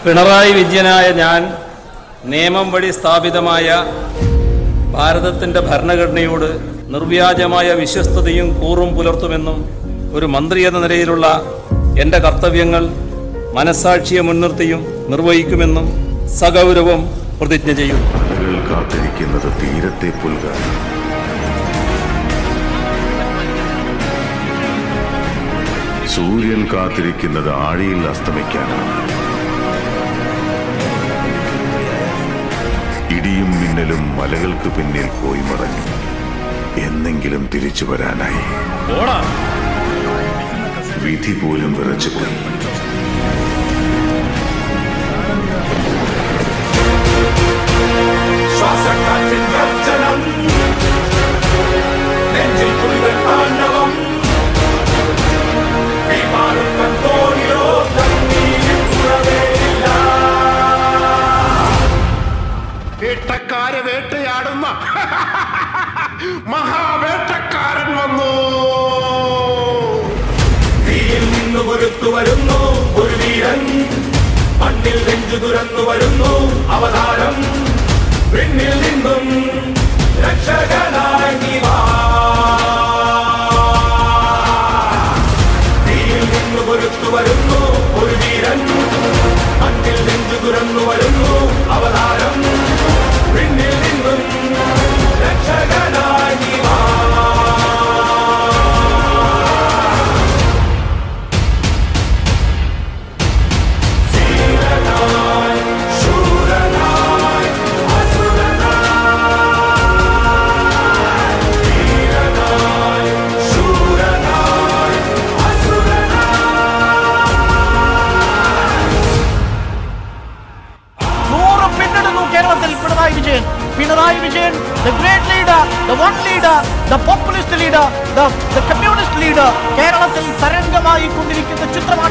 പിണറായി വിജയനായ ഞാൻ നിയമം വഴി സ്ഥാപിതമായ ഭാരതത്തിൻ്റെ ഭരണഘടനയോട് നിർവ്യാജമായ വിശ്വസ്തതയും കൂറും പുലർത്തുമെന്നും ഒരു മന്ത്രി എന്ന നിലയിലുള്ള എൻ്റെ കർത്തവ്യങ്ങൾ മനസ്സാക്ഷിയെ മുൻനിർത്തിയും നിർവഹിക്കുമെന്നും സഗൗരവം പ്രതിജ്ഞ ചെയ്യുന്നു. കാത്തിരിക്കുന്നത് തീരത്തെ പുൽകാൻ, സൂര്യൻ കാത്തിരിക്കുന്നത് ആഴിയിൽ അസ്തമിക്കാനാണ്. ഇടിയും മിന്നലും മലകൾക്ക് പിന്നിൽ പോയി മറഞ്ഞു, എന്നെങ്കിലും തിരിച്ചു വരാനായി. വിധി പോലും വിറച്ചുപോയി. വേട്ടക്കാരെ വേട്ടയാടുന്ന മഹാവേട്ടക്കാരൻ വന്നു. തീയിൽ നിന്ന് പൊരുത്തു വരുന്നു ഒരു വീരൻ, മണ്ണിൽ നെഞ്ചു തുറന്നു വരുന്നു അവതാരം. പിന്നിൽ നിന്നും രക്ഷകനായി നീ വാ. തീയിൽ നിന്ന് പൊരുത്തു വരുന്നു ഒരു വീരൻ, മണ്ണിൽ നെഞ്ചു തുറന്നു വരുന്നു അവതാരം. പിന്നിൽ നിന്നും രക്ഷകനായി നീ വാ. Pinarayi Vijayan, the great leader, the one leader, the populist leader, the communist leader, കേരളത്തിൽ തരംഗമായി കൊണ്ടിരിക്കുന്ന ചിത്രമാണ്.